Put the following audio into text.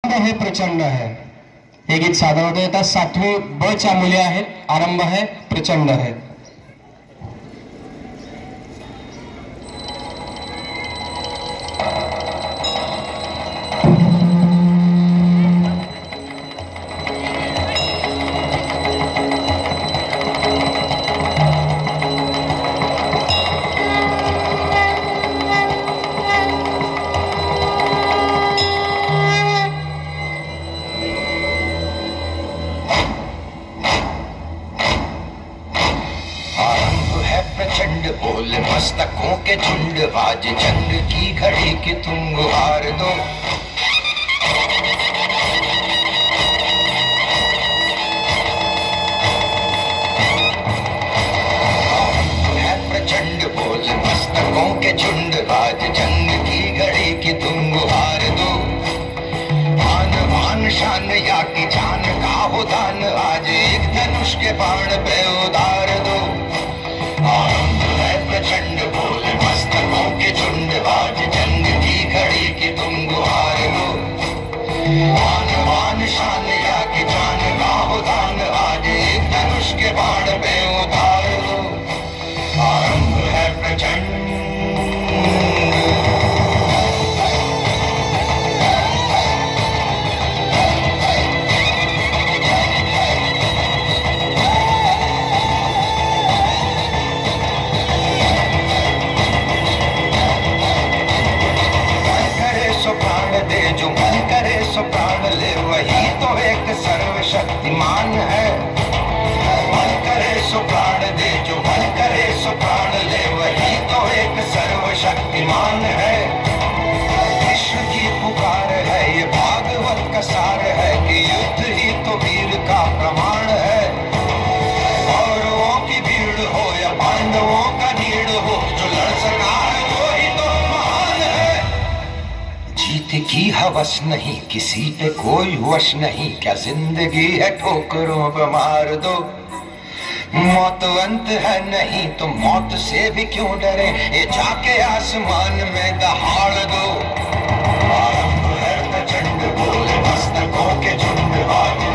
हे प्रचंड है. हे गीत सादर होतं. आता 7वी ब च्या मुली आहेत. आरंभ है प्रचंड है. प्रचंड बोल मस्तकों के झुंड, आज जंग की घड़ी की तुम गुहार दो. है प्रचंड बोल मस्तकों के झुंड, आज जंग की घड़ी की तुम गुहार दो. मान मान शान या की जान का हो दान, आज एक धनुष के बाण पे उतार दो. आरंभ है प्रचंड बोल मस्तकों के झुंड, आज जंग की घड़ी की तुम गुहार लो. मान मान शान या की जान का हो दान, आज एक धनुष के बाण पे उतार लो. आरंभ है प्रचंड. जो मन करे सो प्राण ले, वही तो एक सर्वशक्तिमान है. मन करे सो प्राण दे, जो मन करे सो प्राण ले, वही तो एक सर्वशक्तिमान है. विश्व की पुकार है, ये भागवत का सार है कि युद्ध ही तो वीर का प्रमाण है. कौरवों की भीड़ हो या पांडवों का नीड़ हो, जो लड़ सका है वो ही तो महान है. जीत की हवस नहीं, किसी पे कोई वश नहीं, क्या जिंदगी है ठोकरों पे मार दो. मौत अंत है नहीं तो मौत से भी क्यों डरे, ये जाके आसमान में दहाड़ दो. आरंभ है प्रचंड बोल मस्तकों के झुंड, आज